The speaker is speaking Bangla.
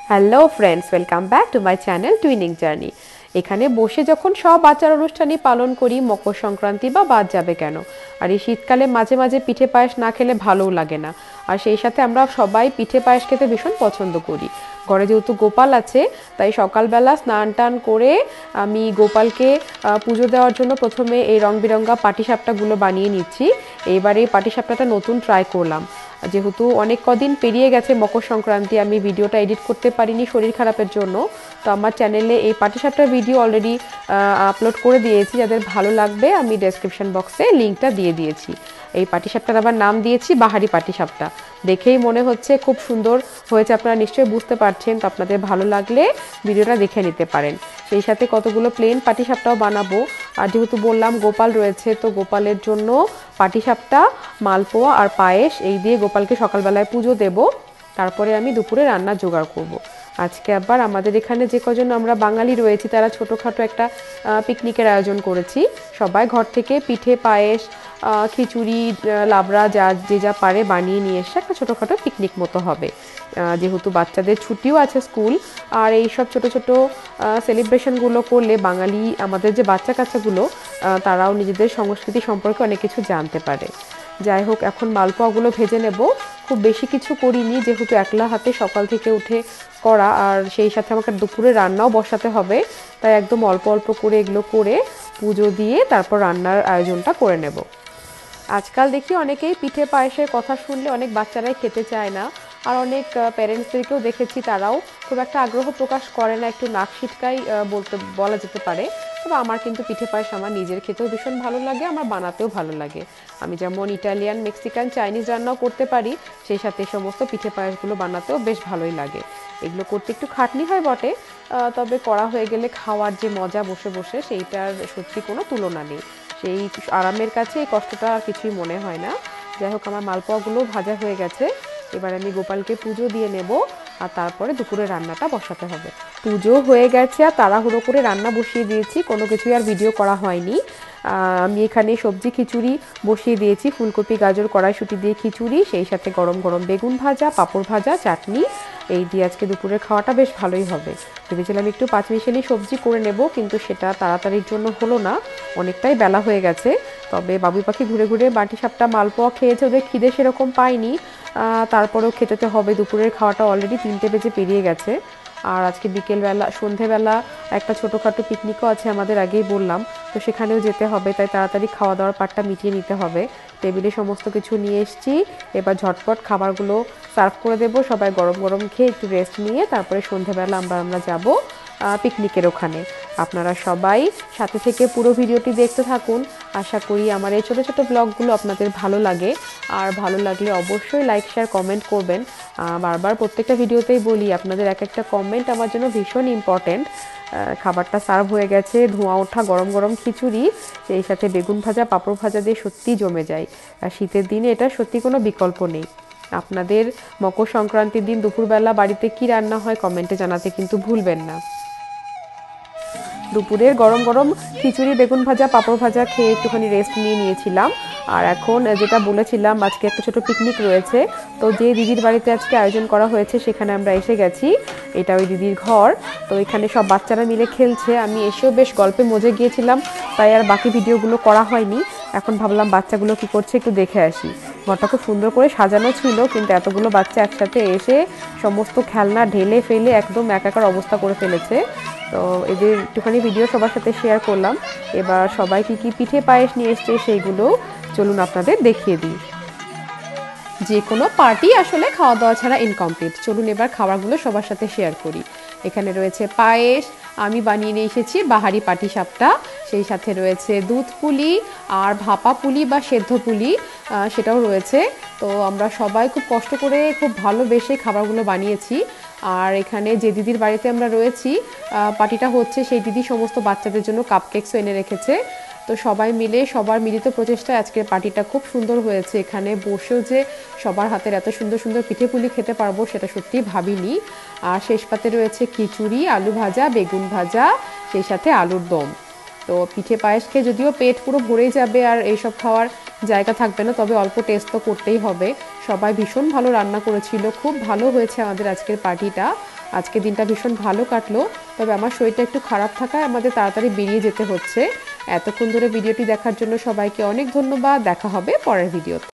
Hello friends, welcome back to my channel Twinning Journey. এখানে বসে যখন সব আচার অনুষ্ঠানই পালন করি, মকর সংক্রান্তি বা বাদ যাবে কেন। আর এই শীতকালে মাঝে মাঝে পিঠে পায়েস না খেলে ভালোও লাগে না। আর সেই সাথে আমরা সবাই পিঠে পায়েস খেতে ভীষণ পছন্দ করি। ঘরে যেহেতু গোপাল আছে, তাই সকালবেলা স্নান টান করে আমি গোপালকে পুজো দেওয়ার জন্য প্রথমে এই রং বেরঙা পাটিসাপটাগুলো বানিয়ে নিচ্ছি। এইবার এই পাটিসাপটাটা নতুন ট্রাই করলাম। যেহেতু অনেক কদিন পেরিয়ে গেছে মকর সংক্রান্তি, আমি ভিডিওটা এডিট করতে পারিনি শরীর খারাপের জন্য। তো আমার চ্যানেলে এই পাটিসাপটার ভিডিও অলরেডি আপলোড করে দিয়েছি, যাদের ভালো লাগবে আমি ডেসক্রিপশন বক্সে লিঙ্কটা দিয়ে দিয়েছি। এই পাটিসাপটার আবার নাম দিয়েছি বাহারি পাটিসাপটা। দেখেই মনে হচ্ছে খুব সুন্দর হয়েছে, আপনারা নিশ্চয়ই বুঝতে পারছেন। তো আপনাদের ভালো লাগলে ভিডিওটা দেখে নিতে পারেন। সেই সাথে কতগুলো প্লেন পাটিসাপটাও বানাবো। আর যেহেতু বললাম গোপাল রয়েছে, তো গোপালের জন্য পাটিসাপটা, মালপোয়া আর পায়েস এই দিয়ে গোপালকে সকালবেলায় পুজো দেব। তারপরে আমি দুপুরে রান্নার জোগাড় করব। আজকে আবার আমাদের এখানে যে কজন আমরা বাঙালি রয়েছি তারা ছোটোখাটো একটা পিকনিকের আয়োজন করেছি। সবাই ঘর থেকে পিঠে, পায়েস, খিচুড়ি, লাবড়া যে যা পারে বানিয়ে নিয়ে এসে একটা ছোটোখাটো পিকনিক মতো হবে। যেহেতু বাচ্চাদের ছুটিও আছে স্কুল, আর এই সব ছোটো ছোটো সেলিব্রেশনগুলো করলে বাঙালি আমাদের যে বাচ্চা কাচ্চাগুলো তারাও নিজেদের সংস্কৃতি সম্পর্কে অনেক কিছু জানতে পারে। যাই হোক, এখন মালপোয়াগুলো ভেজে নেব। খুব বেশি কিছু করিনি, যেহেতু একলা হাতে সকাল থেকে উঠে করা, আর সেই সাথে আমাকে দুপুরে রান্নাও বসাতে হবে। তাই একদম অল্প অল্প করে এগুলো করে পুজো দিয়ে তারপর রান্নার আয়োজনটা করে নেব। আজকাল দেখি অনেকেই পিঠে পায়েসের কথা শুনলে অনেক বাচ্চারাই খেতে চায় না। আর অনেক প্যারেন্টসদেরকেও দেখেছি তারাও খুব একটা আগ্রহ প্রকাশ করে না, একটু নাক সিটকাই বলা যেতে পারে। তবে আমার কিন্তু পিঠে পায়েস আমার নিজের খেতেও ভীষণ ভালো লাগে, আমার বানাতেও ভালো লাগে। আমি যেমন ইটালিয়ান, মেক্সিকান, চাইনিজ রান্নাও করতে পারি, সেই সাথে সমস্ত পিঠে পায়েসগুলো বানাতেও বেশ ভালোই লাগে। এগুলো করতে একটু খাটনি হয় বটে, তবে করা হয়ে গেলে খাওয়ার যে মজা বসে বসে, সেইটার সত্যি কোনো তুলনা নেই। সেই আরামের কাছে এই কষ্টটা আর কিছুই মনে হয় না। যাই হোক, আমার মালপোয়াগুলো ভাজা হয়ে গেছে। এবার আমি গোপালকে পুজো দিয়ে নেব, আর তারপরে দুপুরে রান্নাটা বসাতে হবে। পুজো হয়ে গেছে আর তাড়াহুড়ো করে রান্না বসিয়ে দিয়েছি, কোনো কিছুই আর ভিডিও করা হয়নি। আমি এখানে সবজি খিচুড়ি বসিয়ে দিয়েছি, ফুলকপি, গাজর, কড়াইশুঁটি দিয়ে খিচুড়ি, সেই সাথে গরম গরম বেগুন ভাজা, পাঁপড় ভাজা, চাটনি। এই দিয়ে আজকে দুপুরের খাওয়াটা বেশ ভালোই হবে। ভেবেছিলাম একটু পাঁচমিশালি সবজি করে নেব, কিন্তু সেটা তাড়াতাড়ির জন্য হলো না, অনেকটাই বেলা হয়ে গেছে। তবে বাবুই পাখি ঘুরে ঘুরে বাটিসাপটা, মালপোয়া খেয়েছে, ওদের খিদে সেরকম পায়নি। তারপরেও খেতে তো হবে, দুপুরের খাওয়াটা অলরেডি 3টে বেজে পেরিয়ে গেছে। আর আজকে বিকেলবেলা, সন্ধেবেলা একটা ছোটোখাটো পিকনিকও আছে আমাদের, আগেই বললাম। তো সেখানেও যেতে হবে, তাই তাড়াতাড়ি খাওয়া দাওয়ার পাটটা মিটিয়ে নিতে হবে। টেবিলে সমস্ত কিছু নিয়ে এসেছি, এবার ঝটপট খাবারগুলো সার্ভ করে দেবো। সবাই গরম গরম খেয়ে একটু রেস্ট নিয়ে তারপরে সন্ধেবেলা আমরা যাব পিকনিকের ওখানে। আপনারা সবাই সাথে থেকে পুরো ভিডিওটি দেখতে থাকুন। আশা করি আমার এই ছোটো ছোটো ব্লগগুলো আপনাদের ভালো লাগে। আর ভালো লাগলে অবশ্যই লাইক, শেয়ার, কমেন্ট করবেন। বারবার প্রত্যেকটা ভিডিওতেই বলি, আপনাদের এক একটা কমেন্ট আমার জন্য ভীষণ ইম্পর্ট্যান্ট। খাবারটা সার্ভ হয়ে গেছে, ধোঁয়া ওঠা গরম গরম খিচুড়ি, সেই সাথে বেগুন ভাজা, পাঁপড় ভাজা দিয়ে সত্যিই জমে যায়। আর শীতের দিনে এটা সত্যি কোনো বিকল্প নেই। আপনাদের মকর সংক্রান্তির দিন দুপুরবেলা বাড়িতে কি রান্না হয় কমেন্টে জানাতে কিন্তু ভুলবেন না। দুপুরের গরম গরম খিচুড়ি, বেগুন ভাজা, পাঁপড় ভাজা খেয়ে একটুখানি রেস্ট নিয়েছিলাম। আর এখন যেটা বলেছিলাম, আজকে একটা ছোটো পিকনিক রয়েছে। তো যে দিদির বাড়িতে আজকে আয়োজন করা হয়েছে সেখানে আমরা এসে গেছি। এটা ওই দিদির ঘর। তো এখানে সব বাচ্চারা মিলে খেলছে। আমি এসেও বেশ গল্পে মজে গিয়েছিলাম, তাই আর বাকি ভিডিওগুলো করা হয়নি। এখন ভাবলাম বাচ্চাগুলো কি করছে একটু দেখে আসি। ঘরটা খুব সুন্দর করে সাজানো ছিল, কিন্তু এতগুলো বাচ্চা একসাথে এসে সমস্ত খেলনা ঢেলে ফেলে একদম একাকার অবস্থা করে ফেলেছে। তো এদের একটুখানি ভিডিও সবার সাথে শেয়ার করলাম। এবার সবাই কী কী পিঠে পায়েস নিয়ে এসছে সেইগুলো চলুন আপনাদের দেখিয়ে দিই। যে কোনো পার্টি আসলে খাওয়া দাওয়া ছাড়া ইনকমপ্লিট। চলুন এবার খাবারগুলো সবার সাথে শেয়ার করি। এখানে রয়েছে পায়েস, আমি বানিয়ে নিয়ে এসেছি বাহারি পাটিসাপটা। সেই সাথে রয়েছে দুধ পুলি আর ভাপা পুলি বা সেদ্ধ পুলি, সেটাও রয়েছে। তো আমরা সবাই খুব কষ্ট করে, খুব ভালোবেসে খাবারগুলো বানিয়েছি। আর এখানে যে দিদির বাড়িতে আমরা রয়েছি, পার্টিটা হচ্ছে, সেই দিদি সমস্ত বাচ্চাদের জন্য কাপকেকসও এনে রেখেছে। তো সবাই মিলে, সবার মিলিত প্রচেষ্টায় আজকের পার্টিটা খুব সুন্দর হয়েছে। এখানে বসেও যে সবার হাতের এত সুন্দর সুন্দর পিঠে পুলি খেতে পারবো সেটা সত্যিই ভাবিনি। আর শেষ পাতে রয়েছে খিচুড়ি, আলু ভাজা, বেগুন ভাজা, সেই সাথে আলুর দম। তো পিঠে পায়েস খেয়ে যদিও পেট পুরো ভরেই যাবে আর এইসব খাওয়ার জায়গা থাকবে না, তবে অল্প টেস্ট তো করতেই হবে। সবাই ভীষণ ভালো রান্না করেছিল, খুব ভালো হয়েছে আমাদের আজকের পার্টিটা। আজকে দিনটা ভীষণ ভালো কাটলো, তবে আমার শরীরটা একটু খারাপ থাকায় আমাদের তাড়াতাড়ি বেরিয়ে যেতে হচ্ছে। এতক্ষণ ধরে ভিডিওটি দেখার জন্য সবাইকে অনেক ধন্যবাদ। দেখা হবে পরের ভিডিওতে।